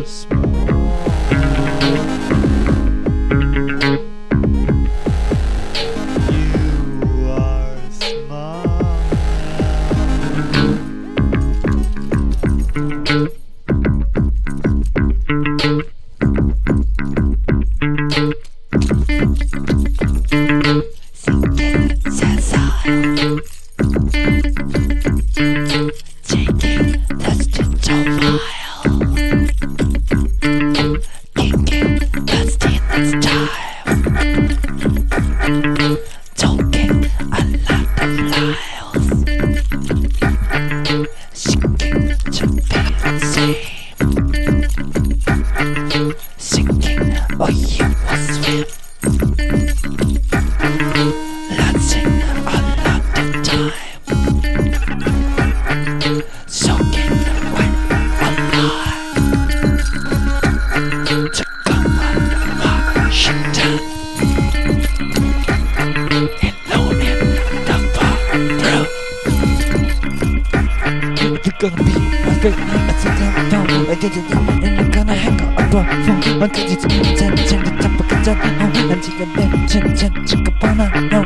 Gonna be my favorite at the down I did it and you're gonna hang up a phone one cause it's chen chen the top of the top home and take a bed chen chen chick up on a no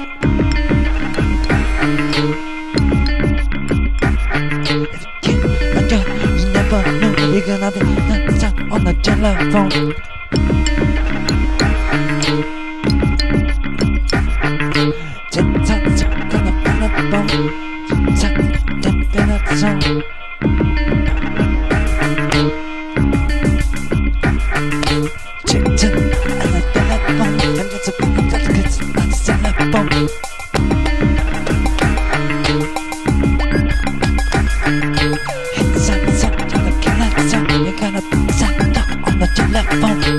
if you can't you never know you're gonna be that sound on the telephone chen chen chick gonna find a phone chen that song. Chen chen and the telephone and it's a good that gets on the telephone. It's a sound on the telephone. You're gonna put sound on the telephone.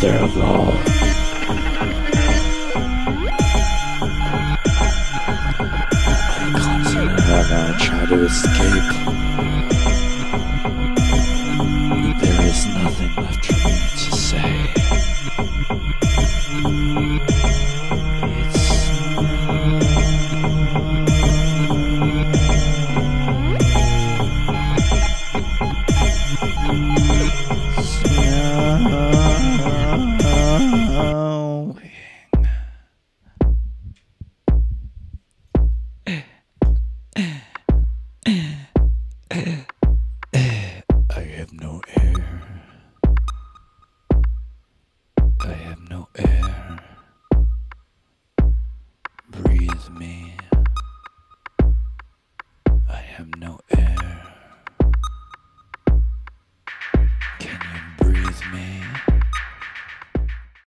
mother of all. I constantly run and try to escape. There is nothing left for me to say. It's